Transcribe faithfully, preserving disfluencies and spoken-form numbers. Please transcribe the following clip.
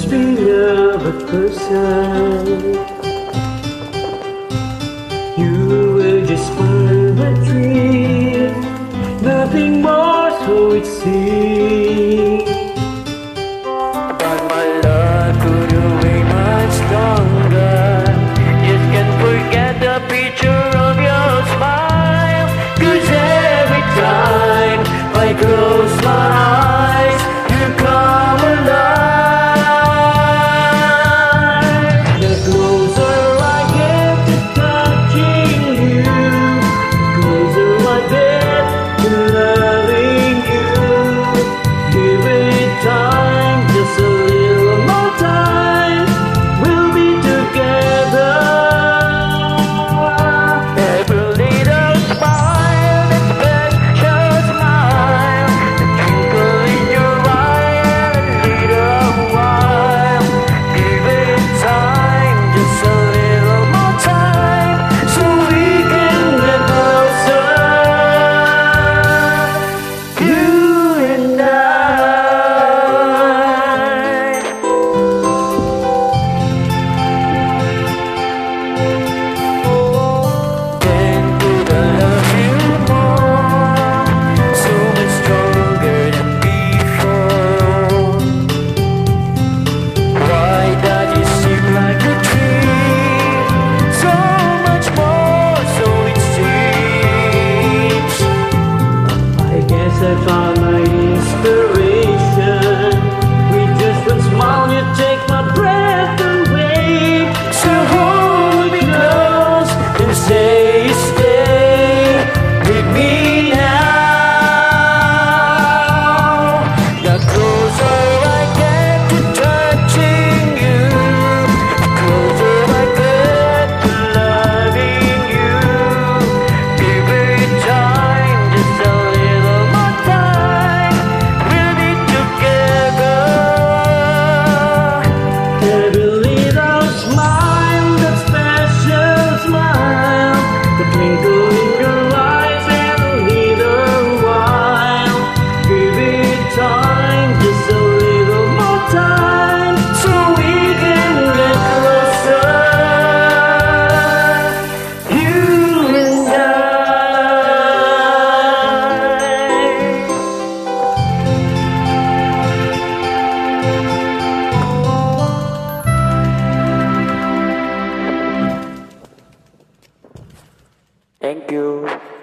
must be love at first sight. You were just part of a dream, nothing more, so it seems. But my love couldn't wait much longer. Just can't forget the picture of your smile. 'Cause every time I close my eyes, you come alive. The closer I get to touching you, closer I get to loving you. Give it time, just a little more time, we'll be together. Every little smile, that special smile, the twinkle in your eye, a little while. Give it time, just a little more time, so we can get closer. You and I. Then could I love you more, so much stronger than before? Why does it seem like a dream? So much more, so it seems. I guess I found my inspiration. With just one smile, you take my breath away. So hold me close and say stay with me now. The closer I get to touching you, the closer I get to loving you. Give it time, just a little more time, we'll be together. Every little smile, that special smile, the twinkle in your eyes and a little while. Give it time, just a little more time, So we can get closer, you and I. Thank you.